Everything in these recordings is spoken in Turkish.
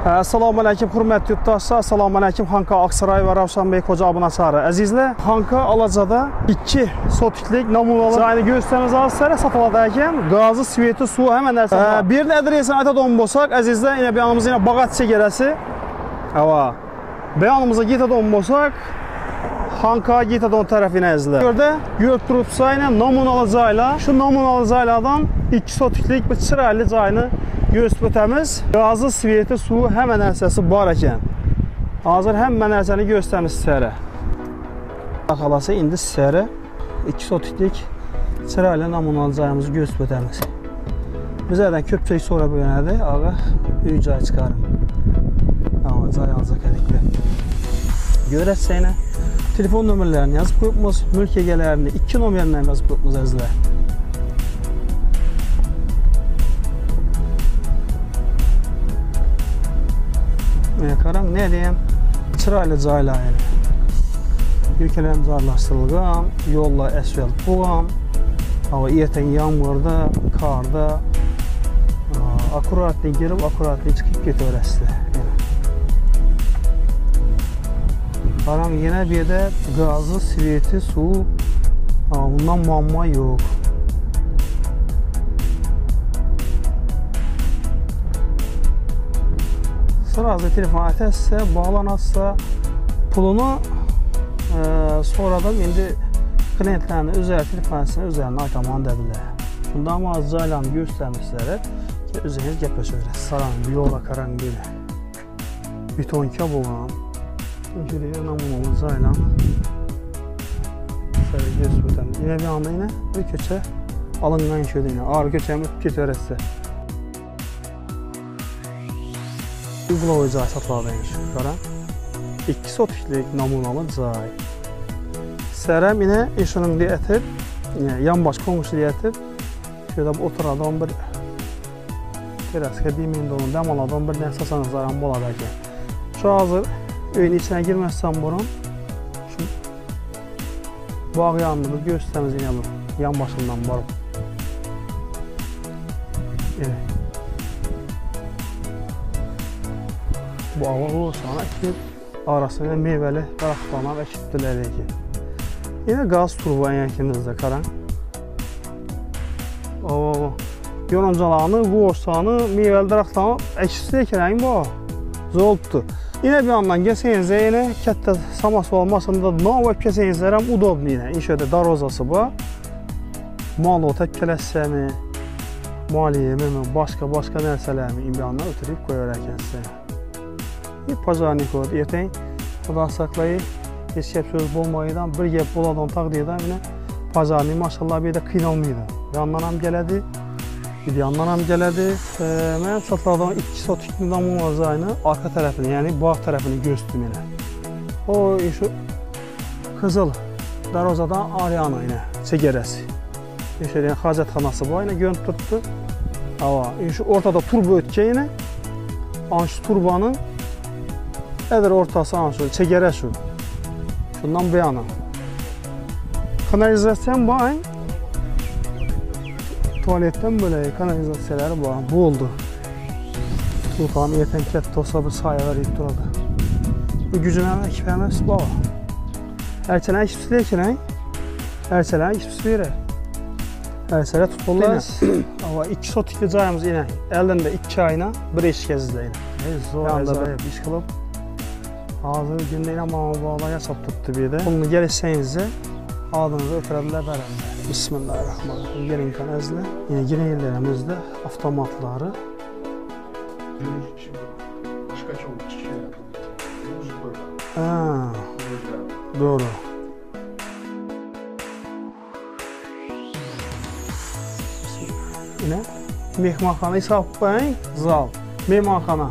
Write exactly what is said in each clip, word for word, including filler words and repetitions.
Assalamu alaykum hurmatli yurtdoshlar. Assalomu alaykum Xanqa Aqsaray va Ravshanbek xo'ja abunachilari. Azizlar, Xanqa Alacada ikki sotiklik namunalar joyini gösterimiz asarda satıladı ekan. Gazı, sveti, suvi hamma narsa bor. Bir adresini aytadigan bo'lsak, azizlar, yana beyanımız yana Bag'at chegarasi. Ava. Beyanımıza yetadigan bo'lsak, Xanqa yetadigan tarafina azizlar. Burada görüp turibsiz, aynan namunalar joylar. Shu namunalar joylardan ikki sotiklik bir chiroyli joyini gösterib o'tamiz. Gazı, sveti, suvi hamma narsasi bor ekan. Hozir hamma narsani gösteramiz sizlarga. Xalasa endi sizlarga ikki sotiklik chiroyli namunalar joyimizni gösterib o'tamiz. Bizlardan ko'pchilik so'rab o'ynadi, aga uy joy chiqaring. Ama joy olsak kerakli. Görəsiyinə telefon nömrələrini yazıb qoyubmiz, mülk egələrini ikki nomerlə yazıb qoyubmiz azizlar. Qaram, ne deyim? Chiroyli joylar. Yüklərim zarlaşdırılgan, yollar asfalt bo'lgan. Hava ertang yağmurda, qarda akkuratli girib, akkuratli chiqib ketaverasizlar. Qaram, yana bu yerda gazı, sveti, suv, bundan muammo yo'q. Sırası telefon açarsa, bağlanarsa pulunu e, sonradan indi klientlerin özel telefonasına özelini aytaman dediler. Bundan ama az joylarını göstermişler ki özünüz yapışır. Saran bir yola karan böyle. Betonka boğan. Şöyle namunalı joylarını şöyle göstereyim. Yine bir anda yine bir köçe alıngan şöyle yine ağır köçemi getirerse. Uygulama joy satıladıymış. Qaran. ikki sotiklik namunalı joy. Sərəm yine işinin deyətib, yan baş qonşu deyətib, şöyle bir oturadan bir teraska demeyin de onu demaladan bir nəsə sanızlarım boladı ki. Şu hazır öyün içine girməzsən burun. Şu bağ yanını bir göstərimiz yine bu yan başından varıb. Evet. Bu hava olsana ki arasında meyveli daraqlarına və kitdiləri ki. Yine gaz turbu yankinizdə qaran. O yonancalarını, bu olsanı meyveli daraqlarına əkisli ekirəyin bu. Zoltdu. Yine bir yandan gəlsənizə yine kətdə saması olmasında navəb kəsənizlərəm udoblu yine. İnşədə darozası bu. Malo təkkələssəmi, maliyemi, başqa-başqa nərsələrimi imkanına ötürüb qoyarəkən sizə. Bir pazarnik oldu. Ertəyin Xuda saklayı, heç gəp söz bolmayıdan, bir gəp boladan taqdirdən yine pazarnik maşallah bir də qıynalmaydı. Yandan ham gələdi, bir yandan ham gələdi. Mən satlardan iki sotikli namunalar joyini arka tərəfini, yəni bağ tərəfini göstərdim yine. O şu Qızıl Darozadan Aryana yine çegerəsi. Şöyle hacətxanası var, yine görüntü tutdu. Hava, şu ortada turbo ötkə yine. Şu turbanın Eğer ortası anşur, çekere şu. Şundan bir yana. Kanalizasyon var. Tuvaletten böyle kanalizasyonları var. Bu oldu. Tutalım yeten kette olsa bir sayılar yiyip durdu. Bu gücüne ekipemez bu. Erçelen ekipsi deyken, erçelen ekipsi verir. Erçelen tutulur. Ama iki sotikli cayımız yine. Elinde iki ayına bir eşik ezizle yine. Zor ezayip iş kılıp. Hazır gündə ilə bağlaya çap tutdu bir də. Bunu gəlişsənizə adınızı ötürədilər bərəndə. Bismillahirrahmanirrahim. Gelin kanəzlə. Yine yine yerlərimizdə avtomatları. Haa, doğru. Yine mehmanxana hesab bəyin, zal, mehmanxana.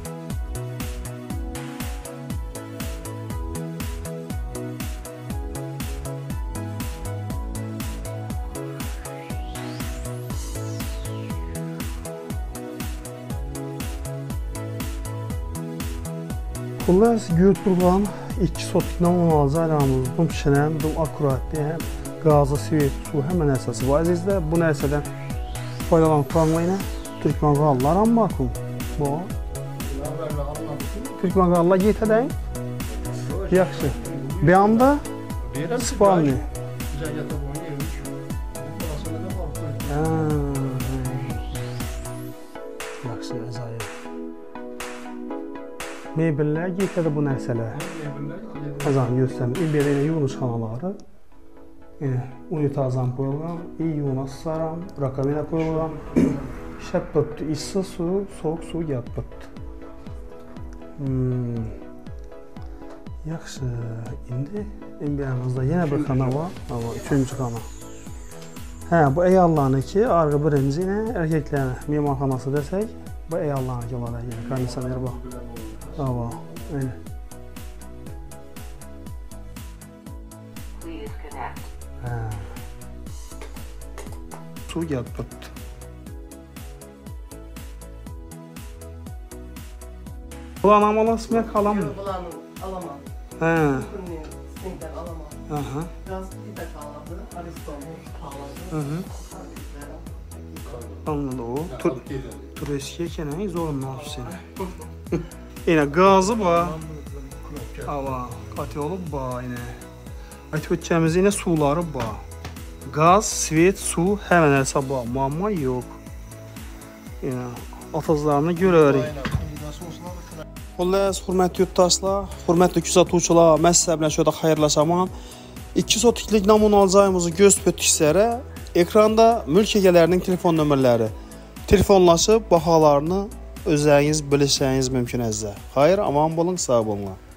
Bunlar götürülen iki sotik namunalı joylarımız bu pişirən, bu akkuratli, gazı, sveti, su hemen əsası var. Azizlər, bu nərsədən faydalanıb qalmayına Türkmen qallar amma bakın. Bu Türkmenqalla yetədən? Yaxşı. Bir anda spalni. Yaxşı, əzayir. Mebellər yetədə bu nəsələ. Əzayir göstərim. İl belə yunus xanaları. Unitazdan qoyulğan, iyi yunus saram, rakamina qoyulğan. Şərt böptü, issiz su, soğuk su yad böptü. Hmm. Yaxşı, indi imbiyanımızda yenə bir xana var, ama üçüncü xana. Hə, bu əyallarını ki, arqa birinci ilə erkəklərini mimarxanası desək, bu əyallarını ki, var yəni, kondisioner bax. Ava, elə. Hə. Su yad böptü. Bulan amalas mı kalan mı? Bulanı alamam. He. Bugün senden alamam. Aha. Biraz bir de kaladı. Aristomuz kaladı. Hı hı. Anladı o. Tur, tur eskiye kene zorunlu olsun seni. Yine gazı ba. Hava. Katı olup ba yine. Ayet öteceğimiz yine suları ba. Gaz, svet, su hemen hesaba. Muamma yok. Yine atazlarını görərik. Xullas, hörmətli yurttaşlar, hörmətli kuzatuvchilar, mən sizə bilan şöyle xayrlaşaman. iki sotiklik namun alacağımızı göstərdik sizlərə. Ekranda mülk egelərinin telefon nömrələri. Telefonlaşıb bahalarını özləriniz bilişəyiniz mümkün əzizlər. Xeyr, aman olun, sağ olun.